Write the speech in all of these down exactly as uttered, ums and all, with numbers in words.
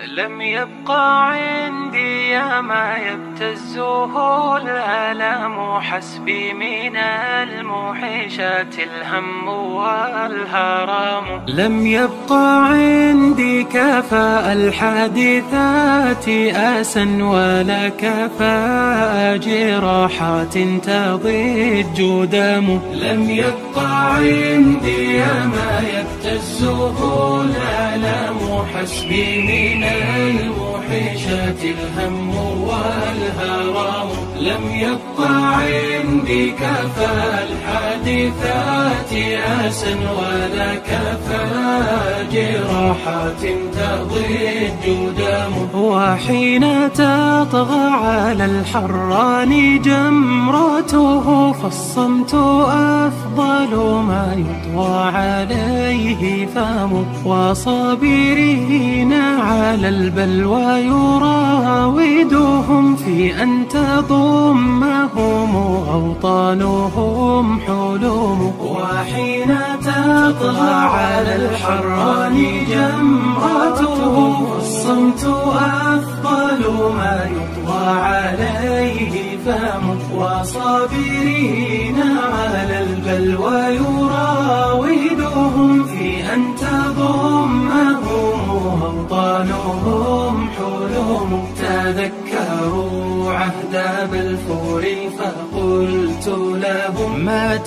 لم يبقى عندي يا ما يبتزه الآلام، حسبي من الموحشات الهم والهرام. لم يبقى عندي كفاء الحادثات آسا، ولا كفاء جراحات تضج دم. لم يبقى عندي يا ما يبتزه الآلام، حسبي من الموحشات الهم والهرام. لم يبقى عندي كفاء الحادثات آسا، ولا كفاء جراحات تضج دم. وحين تطغى على الحران جمرته، فالصمت أفضل ما يطوى عليه فم. وصابرين على البلوى يراودهم في أن تضمهم أوطانهم حلم. وحين تطغى على الحران جمرته، فالصمت أفضل ما يطوى عليه فم. وصابرين على البلوى يراودهم في أن تضمهم أوطانهم حلم. تذكروا عهد بلفور فقلت لهم ما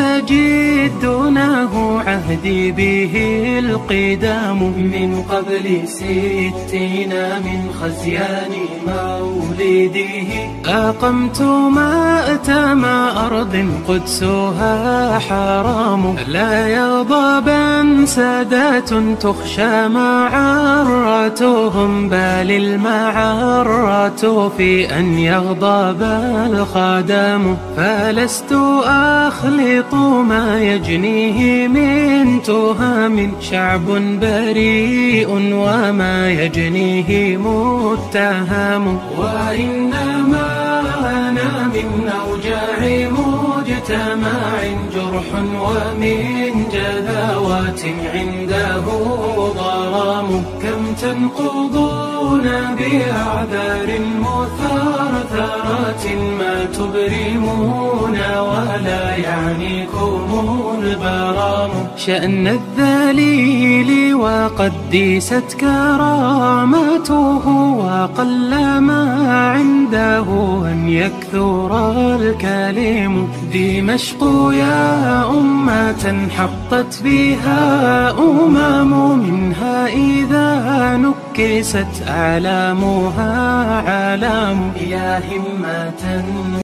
تستجدونه عهدي به القدام. من قبل ستين من خزيان مولده، أقمت مأتم أرض قدسها حرام. لا يغضبن سادات تخشى معرتهم، بل المعرة في أن يغضب الخدام. فلست أخلط ما يجنيه من تهم، شعب بريء وما يجنيه متهم. وإنما أنا من أوجاع مجتمع جرح، ومن جذوات عنده ضرام. كم تنقضون بأعذار مثرثرات، ما تبرمون ولا يعنيكم البرام. شأن الذليل وقد ديست كرامته، وقل ما عنده أن يكثر الكلم. دمشق يا أمة حطت بها أمم، منها إذا نكست أعلامها علام. يا همة